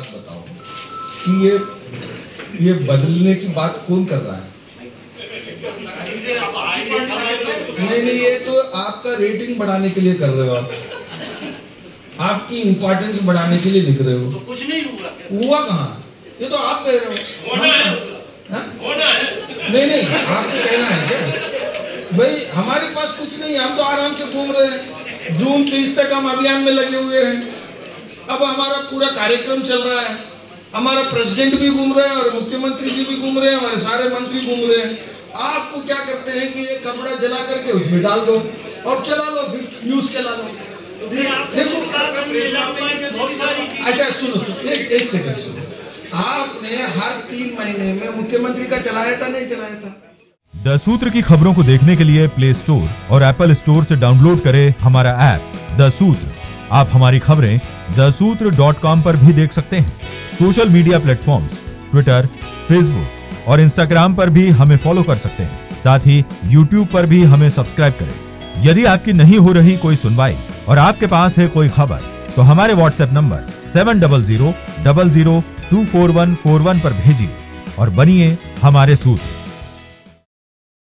बात बताओ कि ये बदलने की बात कौन कर रहा है? नहीं, ये तो आपका रेटिंग बढ़ाने के लिए कर रहे हो, आपकी इंपॉर्टेंस बढ़ाने के लिए लिख रहे हो। तो कुछ नहीं हुआ कहाँ? ये तो आप कह रहे हो। नहीं, आपको कहना है क्या? भाई हमारे पास कुछ नहीं, हम तो आराम से घूम रहे हैं। जून 30 तक हम अभियान में लगे हुए हैं। अब हमारा पूरा कार्यक्रम चल रहा है, हमारा प्रेसिडेंट भी घूम रहे हैं और मुख्यमंत्री जी भी घूम रहे हैं, हमारे सारे मंत्री घूम रहे हैं। आपको क्या करते हैं कि एक कपड़ा जला करके उसमें डाल दो और चला लो, फिर न्यूज चला लो। देखो, अच्छा सुनो, एक सेकंड सुनो। आपने हर 3 महीने में मुख्यमंत्री का चलाया था, नहीं चलाया था? द सूत्र की खबरों को देखने के लिए प्ले स्टोर और एप्पल स्टोर से डाउनलोड करें हमारा ऐप द सूत्र। आप हमारी खबरें thesutra.com पर भी देख सकते हैं। Social media platforms Twitter, Facebook और इंस्टाग्राम पर भी हमें फॉलो कर सकते हैं। साथ ही यूट्यूब पर भी हमें सब्सक्राइब करें। यदि आपकी नहीं हो रही कोई सुनवाई और आपके पास है कोई खबर, तो हमारे व्हाट्सएप नंबर 70000024141 पर भेजिए और बनिए हमारे सूत्र।